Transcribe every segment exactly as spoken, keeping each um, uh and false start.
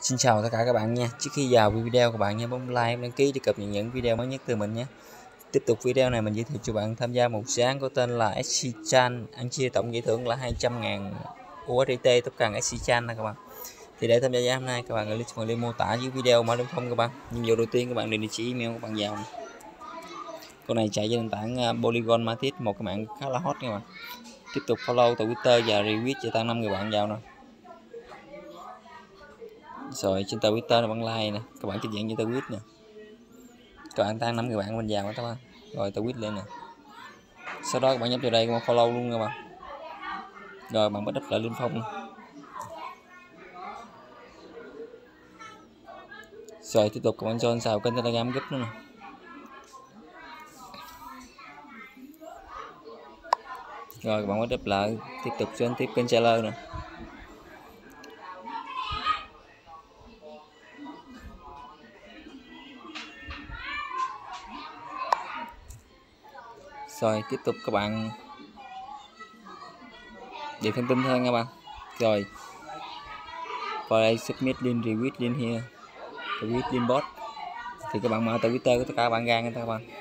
Xin chào tất cả các bạn nha. Trước khi vào video, các bạn nhớ bấm like, đăng ký để cập nhật những video mới nhất từ mình nhé. Tiếp tục video này mình giới thiệu cho bạn tham gia một dự án có tên là ét xê Chan, ăn chia tổng giải thưởng là hai trăm ngàn u ét đê tê tất cả ét xê Chan này các bạn. Thì để tham gia dự án này các bạn click vào link mô tả dưới video mở đường không các bạn. Nhiệm vụ đầu tiên các bạn điền địa chỉ email các bạn vào. Con này chạy trên nền tảng Polygon Matic, một cái mạng khá là hot các bạn. Tiếp tục follow từ Twitter và retweet cho tăng năm người bạn vào nè. Rồi trên Twitter là bạn like nè, các bạn tiếp nhận như tweet nè, các bạn tăng năm người bạn bên vào các bạn, rồi tweet lên nè, sau đó các bạn nhấp vào đây các bạn follow luôn các bạn, rồi bạn bắt đắp lại lên phong, rồi tiếp tục các bạn join vào kênh Telegram group nữa nè, rồi các bạn bắt đắp lại tiếp tục join tiếp kênh Seller nè. Rồi tiếp tục các bạn để thông tin hơn các bạn. Rồi vào đây submit link retweet link here, retweet link bot thì các bạn mở từ Twitter của tất cả các bạn ra nha các bạn.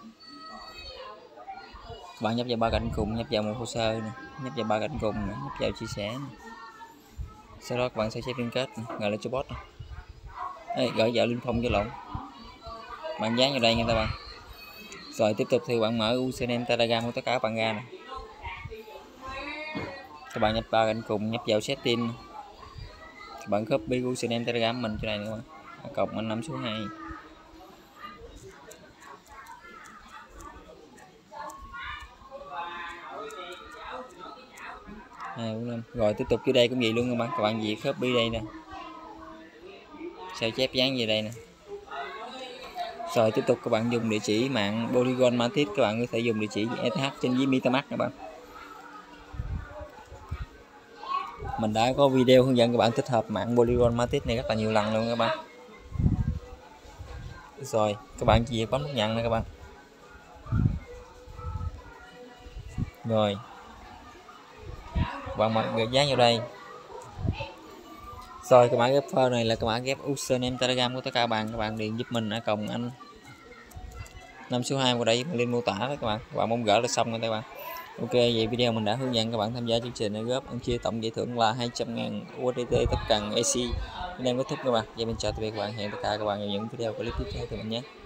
Các bạn nhấp vào ba cạnh cùng, nhấp vào một hồ sơ này, nhấp vào ba cạnh cùng này, nhấp vào chia sẻ này. Sau đó các bạn sẽ chép liên kết gọi là cho bot này. Đây, gửi vào link phong cho lộn, bạn dán vào đây nha các bạn. Rồi tiếp tục thì bạn mở username Telegram của tất cả các bạn ra này. Các bạn nhấp ba cạnh cùng, nhấp vào setting, các bạn copy username Telegram mình chỗ này nữa bạn, cộng anh năm số hai. Rồi tiếp tục dưới đây cũng vậy luôn các bạn, các bạn gì copy đây nè, sao chép dán về đây nè. Rồi tiếp tục các bạn dùng địa chỉ mạng Polygon Matic, các bạn có thể dùng địa chỉ e tê hát trên với MetaMask các bạn. Mình đã có video hướng dẫn các bạn tích hợp mạng Polygon Matic này rất là nhiều lần luôn các bạn. Rồi các bạn chỉ việc bấm nút nhận này các bạn. Rồi các bạn mặc gửi dán vào đây. Rồi cái mã ghép phơ này là cái mã ghép username Telegram của tất cả các bạn, các bạn điền giúp mình ở cộng anh năm số hai vào đây lên mô tả đó các bạn. Các bạn mong gỡ là xong rồi các bạn. Ok, vậy video mình đã hướng dẫn các bạn tham gia chương trình này góp ăn chia tổng giải thưởng là hai trăm ngàn u ét đê tê tất cả ét xê. Nên kết thúc các bạn. Vậy mình chào tạm biệt các bạn, hẹn tất cả các bạn ở những video clip tiếp theo của mình nhé.